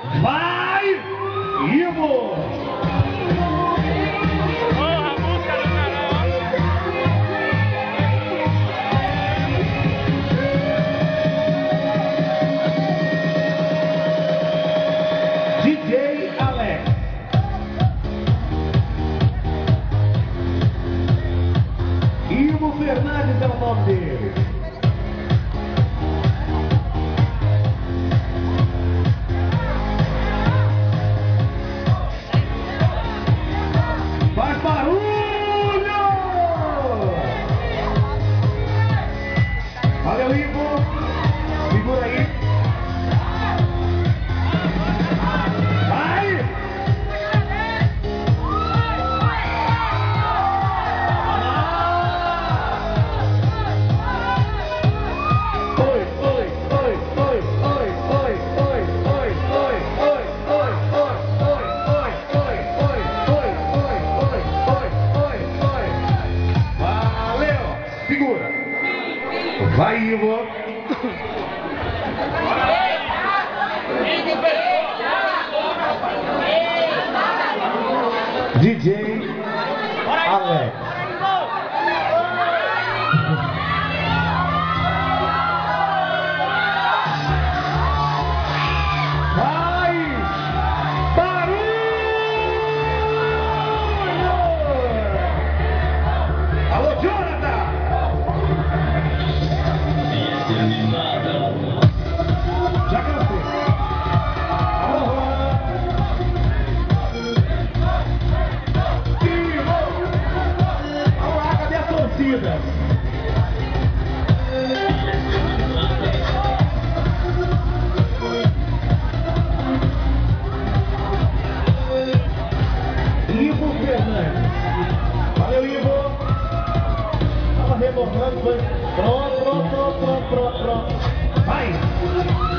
Vai, Ivo! DJ Alex. Ivo Fernandes é o nome dele. Faz barulho! Valeu, Ivo. Segura aí. Vai! Vai, Ivo! DJ Alex. Vai! Barulho! Alô, Jonathan! Já cansei. Vamos lá, cadê a torcida? Ivo Fernandes. Valeu, Ivo. Tava retornando, foi. Pronto. Vai!